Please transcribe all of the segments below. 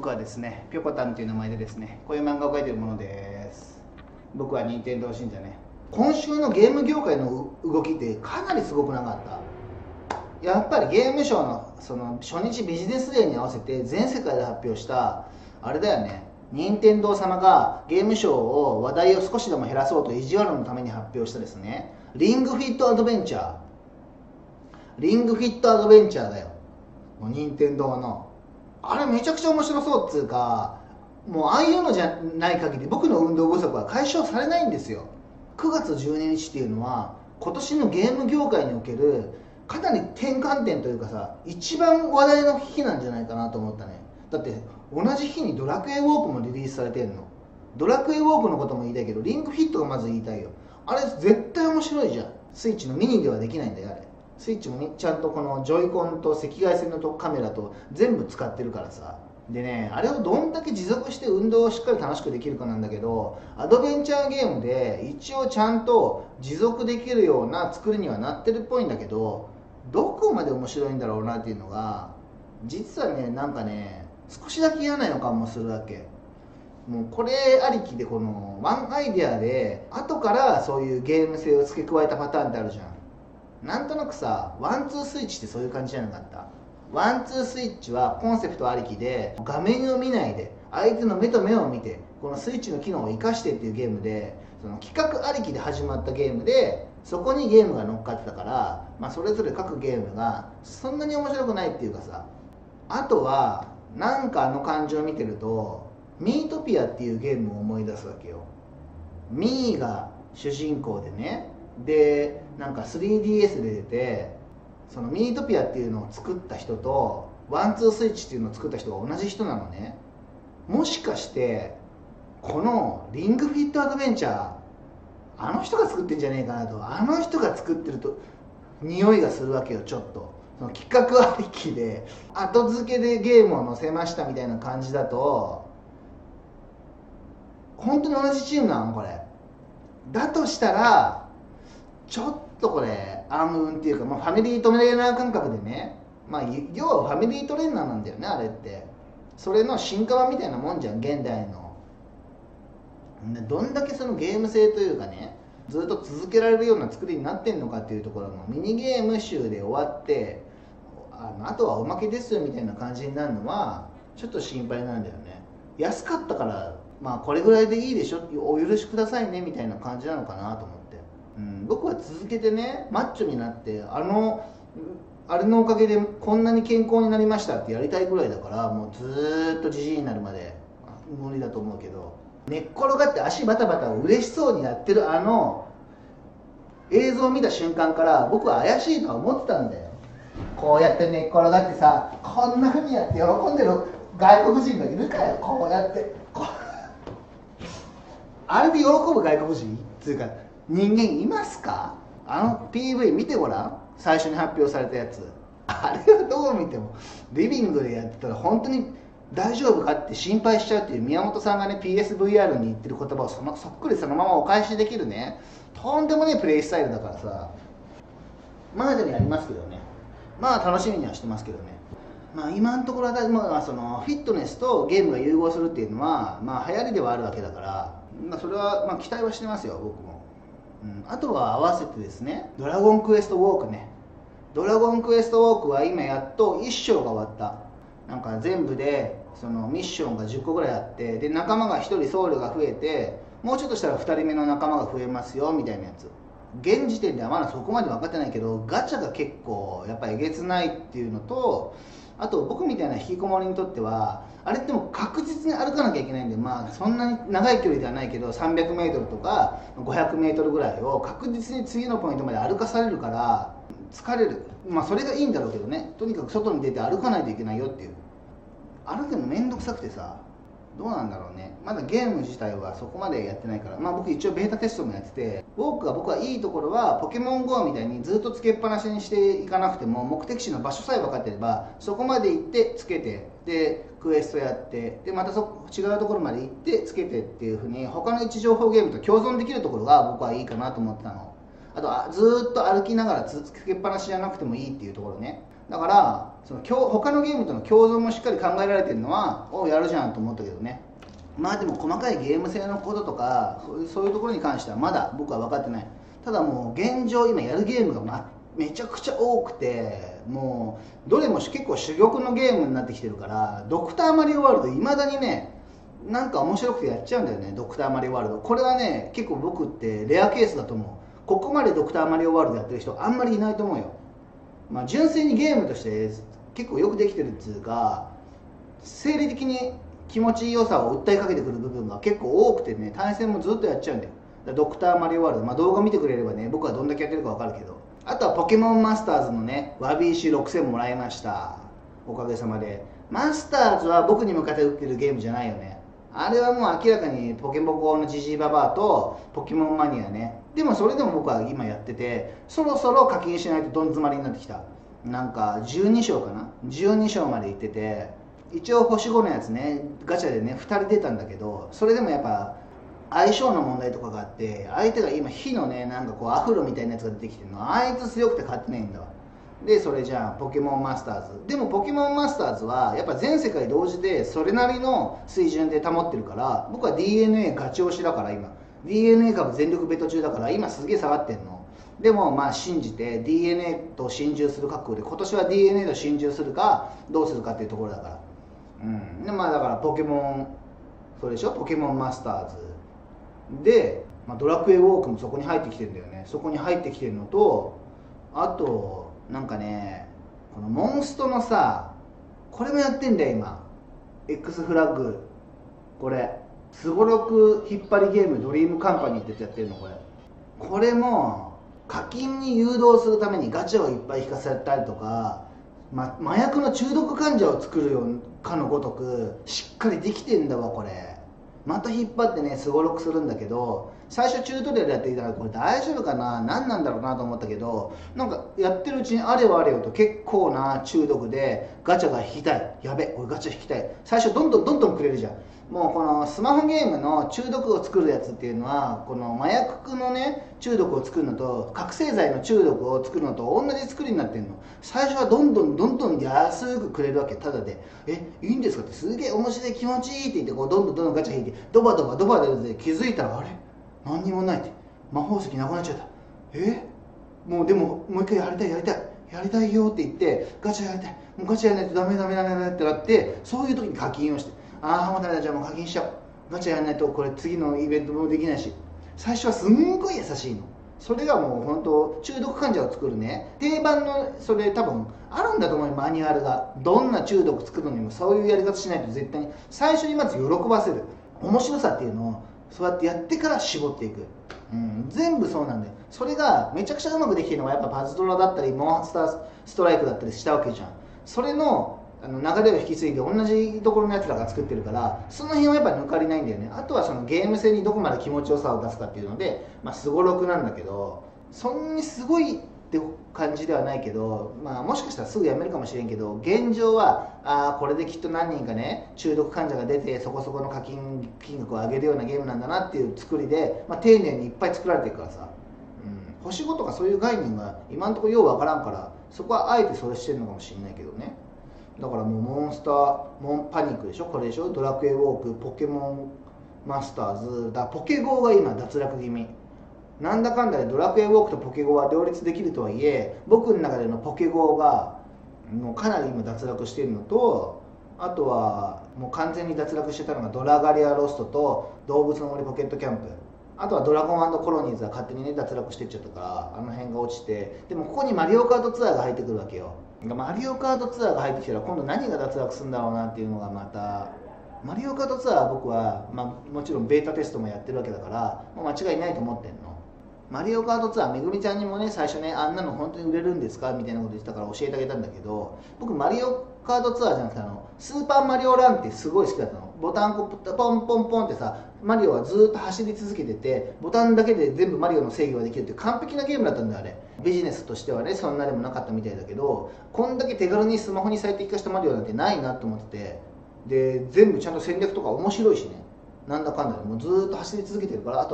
僕はですね、ぴょこたんという名前でですね、こういう漫画を描いているものです。僕は任天堂信者ね。今週のゲーム業界の動きってかなりすごくなかった。やっぱりゲームショーのその初日ビジネスデーに合わせて全世界で発表したあれだよね、任天堂様がゲームショーを話題を少しでも減らそうと意地悪のために発表したですね、リングフィットアドベンチャー。リングフィットアドベンチャーだよ、もう任天堂の。あれめちゃくちゃ面白そうっつうか、もうああいうのじゃない限り僕の運動不足は解消されないんですよ。9月12日っていうのは今年のゲーム業界におけるかなり転換点というかさ、一番話題の日なんじゃないかなと思ったね。だって同じ日にドラクエウォークもリリースされてんの。ドラクエウォークのことも言いたいけど、リングフィットがまず言いたいよ。あれ絶対面白いじゃん。スイッチのミニではできないんだよあれ。スイッチもちゃんとこのジョイコンと赤外線のカメラと全部使ってるからさ。でね、あれをどんだけ持続して運動をしっかり楽しくできるかなんだけど、アドベンチャーゲームで一応ちゃんと持続できるような作りにはなってるっぽいんだけど、どこまで面白いんだろうなっていうのが実はね、なんかね、少しだけ嫌な予感もするわけ。もうこれありきで、このワンアイデアで後からそういうゲーム性を付け加えたパターンってあるじゃん。なんとなくさ、ワンツースイッチってそういう感じじゃなかった？ワンツースイッチはコンセプトありきで、画面を見ないで相手の目と目を見てこのスイッチの機能を生かしてっていうゲームで、その企画ありきで始まったゲームで、そこにゲームが乗っかってたから、それぞれ各ゲームがそんなに面白くないっていうかさ。あとはなんかあの感じを見てるとミートピアっていうゲームを思い出すわけよ。ミーが主人公でね、でなんか 3DS で出て、そのミートピアっていうのを作った人とワンツースイッチっていうのを作った人が同じ人なのね。もしかしてこのリングフィットアドベンチャー、あの人が作ってんじゃねえかなと。あの人が作ってると匂いがするわけよ。ちょっとその企画ありきで後付けでゲームを載せましたみたいな感じだと、本当に同じチームなのこれ。だとしたらちょっとこれ暗雲っていうか、ファミリートレーナー感覚でね、要はファミリートレーナーなんだよねあれって。それの進化版みたいなもんじゃん現代の。どんだけそのゲーム性というかね、ずっと続けられるような作りになってんのかっていうところのミニゲーム集で終わって、あとはおまけですよみたいな感じになるのはちょっと心配なんだよね。安かったからこれぐらいでいいでしょ、お許しくださいねみたいな感じなのかなと思って。僕は続けてね、マッチョになってあれのおかげでこんなに健康になりましたってやりたいぐらいだから、もうずーっとじじいになるまで無理だと思うけど、寝っ転がって足バタバタを嬉しそうにやってるあの映像を見た瞬間から僕は怪しいとは思ってたんだよ。こうやって寝っ転がってさ、こんな風にやって喜んでる外国人がいるかよ。こうやってあれで喜ぶ外国人っていうか人間いますか？あの PV 見てごらん、最初に発表されたやつ。あれはどう見てもリビングでやってたら本当に大丈夫かって心配しちゃうっていう、宮本さんがね PSVR に言ってる言葉をそっくりそのままお返しできるね、とんでもねえプレイスタイルだからさ。でもやりますけどね、楽しみにはしてますけどね。今のところはそのフィットネスとゲームが融合するっていうのは流行りではあるわけだから、それは期待はしてますよ僕も。あとは合わせてですね、ドラゴンクエストウォークね。ドラゴンクエストウォークは今やっと1章が終わった。なんか全部でそのミッションが10個ぐらいあって、で仲間が1人ソウルが増えて、もうちょっとしたら2人目の仲間が増えますよみたいなやつ。現時点ではまだそこまで分かってないけど、ガチャが結構やっぱえげつないっていうのと、あと僕みたいな引きこもりにとってはあれってもう確実に歩かなきゃいけないんで、そんなに長い距離ではないけど 300m とか 500m ぐらいを確実に次のポイントまで歩かされるから疲れる。それがいいんだろうけどね、とにかく外に出て歩かないといけないよっていう。歩くのめんどくさくてさ、どうなんだろうね。まだゲーム自体はそこまでやってないから。僕一応ベータテストもやってて、ウォークが僕はいいところはポケモン GO みたいにずっとつけっぱなしにしていかなくても、目的地の場所さえ分かってればそこまで行ってつけて、でクエストやって、でまた違うところまで行ってつけてっていう風に他の位置情報ゲームと共存できるところが僕はいいかなと思ってたの。あとずっと歩きながらつけっぱなしじゃなくてもいいっていうところね。 だからその他のゲームとの共存もしっかり考えられてるのはやるじゃんと思ったけどね。まあでも細かいゲーム性のこととかそういうところに関してはまだ僕は分かってない。ただもう現状今やるゲームが、めちゃくちゃ多くて、もうどれも結構珠玉のゲームになってきてるから、ドクターマリオワールドいまだにねなんか面白くてやっちゃうんだよね。ドクターマリオワールドこれはね結構僕ってレアケースだと思う。ここまでドクターマリオワールドやってる人あんまりいないと思うよ。まあ純粋にゲームとして結構よくできてるっつうか、生理的に気持ちよさを訴えかけてくる部分が結構多くてね、対戦もずっとやっちゃうんだよ。ドクターマリオワールド、まあ、動画見てくれればね僕はどんだけやってるか分かるけど、あとはポケモンマスターズのねワビーシ6000もらいました、おかげさまで。マスターズは僕に向かって打ってるゲームじゃないよね。あれはもう明らかにポケモコのジジイババアとポケモンマニアね。でもそれでも僕は今やってて、そろそろ課金しないとどん詰まりになってきた。なんか12章かな、12章まで行ってて、一応星5のやつねガチャでね2人出たんだけど、それでもやっぱ相性の問題とかがあって、相手が今火のねなんかこうアフロみたいなやつが出てきてるの、あいつ強くて勝ってないんだわ。でそれじゃあポケモンマスターズでも、ポケモンマスターズはやっぱ全世界同時でそれなりの水準で保ってるから、僕は DNA ガチ押しだから、今 DNA 株全力ベト中だから今すげえ下がってんの。でもまあ信じて DNA と心中する覚悟で、今年は DNA と心中するかどうするかっていうところだから、でまあだからポケモンそれでしょ、ポケモンマスターズで、まあ、ドラクエウォークもそこに入ってきてるんだよね。そこに入ってきてるのと、あとなんかねこのモンストのさ、これもやってんだよ今 X フラッグ。これすごろく引っ張りゲームドリームカンパニーってやってるの。これも課金に誘導するためにガチャをいっぱい引かせたりとか、麻薬の中毒患者を作るようかのごとくしっかりできてんだわ。これまた引っ張ってねすごろくするんだけど、最初チュートリアルやっていたらこれ大丈夫かな、何なんだろうなと思ったけど、なんかやってるうちにあれよあれよと結構な中毒で、ガチャが引きたい、やべこれガチャ引きたい、最初どんどんくれるじゃん。もうこのスマホゲームの中毒を作るやつっていうのは、この麻薬のね中毒を作るのと覚醒剤の中毒を作るのと同じ作りになってるの。最初はどんどん安くくれるわけ、ただで。いいんですかって、すげえ面白い気持ちいいって言って、こうどんどんガチャ引いてドバドバで気づいたら、あれ何にもないって、魔法石なくなっちゃった。もうでももう一回やりたいよって言って、ガチャやりたい、もうガチャやらないとダメってなって、そういう時に課金をして、もうダメだ、じゃあもう課金しちゃおう、ガチャやらないとこれ次のイベントもできないし。最初はすんごい優しいの。それがもう本当中毒患者を作るね定番の、それ多分あるんだと思うよ、マニュアルが。どんな中毒作るのにもそういうやり方しないと絶対に、最初にまず喜ばせる面白さっていうのをそうやってやってから絞っていく、全部そうなんだよ。それがめちゃくちゃうまくできてるのはやっぱパズドラだったりモンスターストライクだったりしたわけじゃん。それの流れを引き継いで同じところのやつらが作ってるから、その辺はやっぱ抜かりないんだよね。あとはそのゲーム性にどこまで気持ちよさを出すかっていうので、すごろくなんだけど、そんなにすごいって感じではないけど、もしかしたらすぐやめるかもしれんけど、現状はこれできっと何人かね中毒患者が出てそこそこの課金金額を上げるようなゲームなんだなっていう作りで、丁寧にいっぱい作られてるからさ、星5とかそういう概念が今のところようわからんから、そこはあえてそれしてるのかもしれないけどね。だからもうモンスターモンパニックでしょ、これでしょ、ドラクエウォーク、ポケモンマスターズだ、ポケゴーが今脱落気味なんだかんだで。ドラクエウォークとポケゴーは両立できるとはいえ、僕の中でのポケゴーがもうかなり今脱落しているのと、あとはもう完全に脱落してたのがドラガリアロストと動物の森ポケットキャンプ、あとはドラゴン&コロニーズは勝手にね脱落してっちゃったから、あの辺が落ちて、でもここにマリオカートツアーが入ってくるわけよ。マリオカートツアーが入ってきたら今度何が脱落するんだろうなっていうのがまた。マリオカートツアーは僕は、もちろんベータテストもやってるわけだからもう間違いないと思ってんの。マリオカートツアーめぐみちゃんにもね最初ね、あんなの本当に売れるんですかみたいなこと言ってたから教えてあげたんだけど、僕マリオカートツアーじゃなくてスーパーマリオランってすごい好きだったの。ボタンポンポンポンってさ、マリオはずっと走り続けてて、ボタンだけで全部マリオの制御ができるっていう完璧なゲームだったんだよあれ。ビジネスとしてはねそんなでもなかったみたいだけど、こんだけ手軽にスマホに最適化したマリオなんてないなと思ってて、で全部ちゃんと戦略とか面白いしね、なんだかんだでもうずっと走り続けてるから、あとは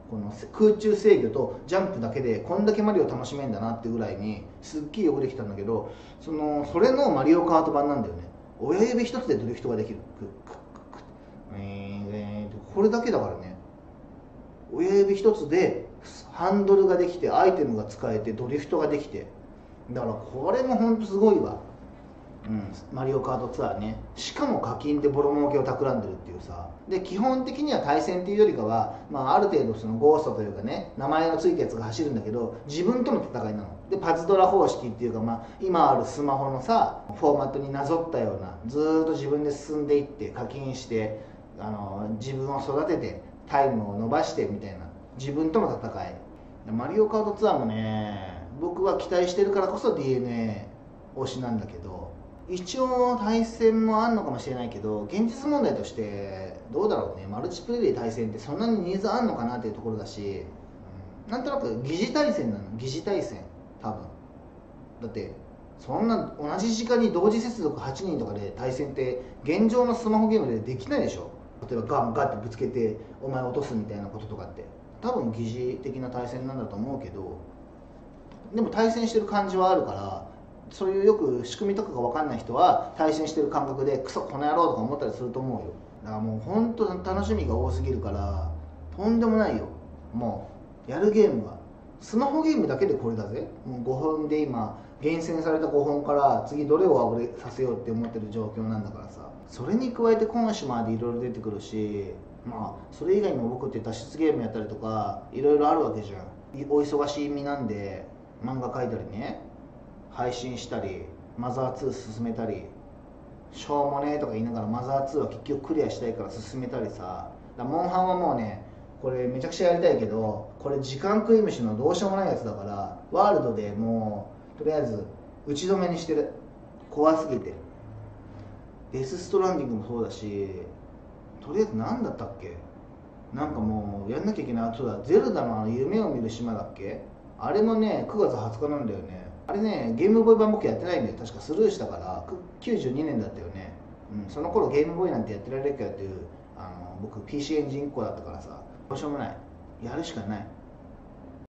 この空中制御とジャンプだけでこんだけマリオ楽しめんだなってぐらいにすっげえよくできたんだけど、それのマリオカート版なんだよね。親指一つでドリフトができる。これだけだからね。親指一つでハンドルができてアイテムが使えてドリフトができて、だからこれもほんとすごいわ。マリオカートツアーね。しかも課金でボロ儲けを企んでるっていうさ。で基本的には対戦っていうよりかは、ある程度そのゴーストというかね、名前のついたやつが走るんだけど、自分との戦いなので、パズドラ方式っていうか、今あるスマホのさフォーマットになぞったような、ずーっと自分で進んでいって課金して、自分を育ててタイムを伸ばしてみたいな、自分との戦い。マリオカートツアーもね、僕は期待してるからこそ DNA 推しなんだけど、一応対戦もあんのかもしれないけど、現実問題としてどうだろうね。マルチプレイで対戦ってそんなにニーズあんのかなっていうところだし、なんとなく疑似対戦なの。疑似対戦多分だって、そんな同じ時間に同時接続8人とかで対戦って現状のスマホゲームでできないでしょ。例えばガンガンってぶつけてお前落とすみたいなこととかって、多分疑似的な対戦なんだと思うけど、でも対戦してる感じはあるから、そういうよく仕組みとかが分かんない人は対戦してる感覚でクソこの野郎とか思ったりすると思うよ。だからもう本当楽しみが多すぎるからとんでもないよ。もうやるゲームはスマホゲームだけでこれだぜ。もう5分で今厳選された5本から次どれをあぶれさせようって思ってる状況なんだからさ。それに加えてコンシュマーでいろいろ出てくるし、それ以外にも僕って脱出ゲームやったりとかいろいろあるわけじゃん。お忙しい身なんで漫画描いたりね、配信したり、マザー2進めたり、しょうもねえとか言いながらマザー2は結局クリアしたいから進めたりさ。モンハンはもうね、これめちゃくちゃやりたいけど、これ時間食い虫のどうしようもないやつだから、ワールドでもうとりあえず打ち止めにしてる。怖すぎて。デスストランディングもそうだし、とりあえず何だったっけ、なんかもうやんなきゃいけない。あとだ、ゼルダの夢を見る島だっけ、あれもね9月20日なんだよね。あれね、ゲームボーイ版僕やってないんだよ。確かスルーしたから。92年だったよね。その頃ゲームボーイなんてやってられるかよっていう、僕 PC エンジンっ子だったからさ、どうしようもない。やるしかない。